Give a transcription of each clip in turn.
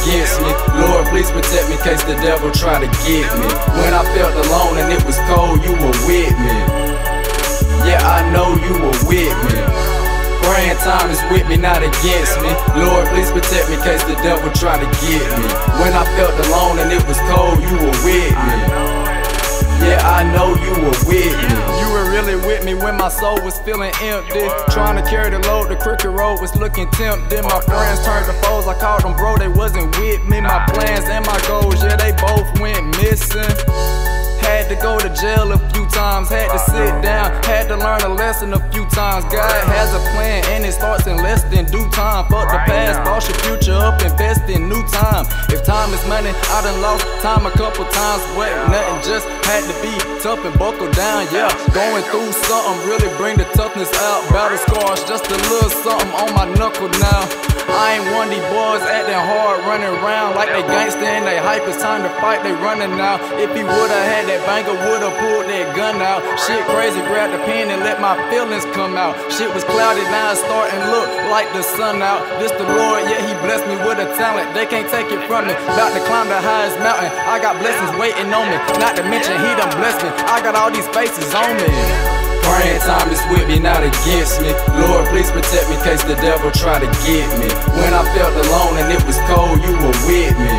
against me. Lord, please protect me in case the devil try to get me. When I felt alone and it was cold, you were with me. Yeah, I know you were with me. Praying time is with me, not against me. Lord, please protect me in case the devil try to get me. When I felt alone and it was cold, you were with me. Yeah, I know you were with me. You were really with me when my soul was feeling empty. Trying to carry the load, the crooked road was looking tempting. My friends turned to foes, I called them bro, they wasn't with me. My plans and my goals, yeah, they both went missing. Had to go to jail a few times, had to sit down, had to learn a lesson a few times. God has a plan and it starts in less than due time. Fuck the past, boss your future up, invest in new time. If time is money, I done lost time a couple times, but nothing, just had to be tough and buckle down, yeah. Going through something, really bring the toughness out. Battle scars, just a little something on my knuckle now. I ain't one of these boys acting hard, running around like they gangsta and they hype. It's time to fight, they running now. If he would've had that banger, would've pulled that gun out. Shit crazy, grabbed the pen and let my feelings come out. Shit was cloudy, now it's starting to look like the sun out. This the Lord, yeah, he blessed me with a talent. They can't take it from me. About to climb the highest mountain, I got blessings waiting on me. Not to mention he done blessed me, I got all these faces on me. Praying time is with me, not against me. Lord, please protect me in case the devil try to get me. When I felt alone and it was cold, you were with me.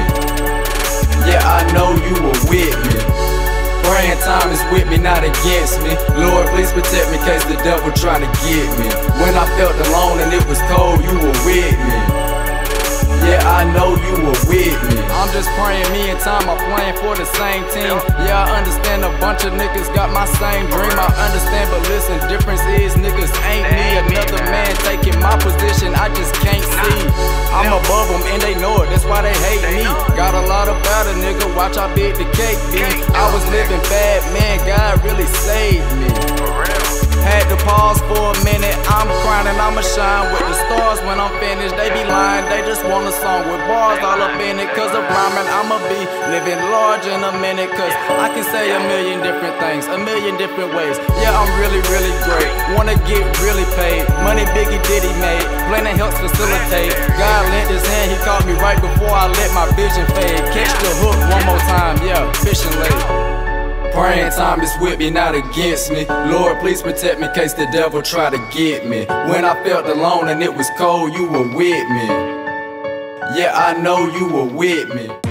Yeah, I know you were with me. Praying time is with me, not against me. Lord, please protect me in case the devil try to get me. When I felt alone and it was cold, you were with me. Yeah, I know you were with me. I'm just praying me and time are playing for the same team. Yeah, I understand a bunch of niggas got my same dream. I understand, but listen, difference is niggas ain't me. Another man taking my position, I just can't see. I'm above them and they know it, that's why they hate me. Got a lot about a nigga, watch how big the cake be. I was living bad, man, God really saved me. Had to pause for a minute, I'm crying and I'ma shine with the stars when I'm finished. They be lying, they just want a song with bars all up in it. Cause of rhyming, I'ma be living large in a minute. Cause I can say a million different things, a million different ways. Yeah, I'm really, really great, wanna get really paid. Money Biggie Diddy made, planning helps facilitate. God lent his hand, he caught me right before I let my vision fade. Catch the hook one more time, yeah, fishing late. Praying time is with me, not against me. Lord, please protect me in case the devil try to get me. When I felt alone and it was cold, you were with me. Yeah, I know you were with me.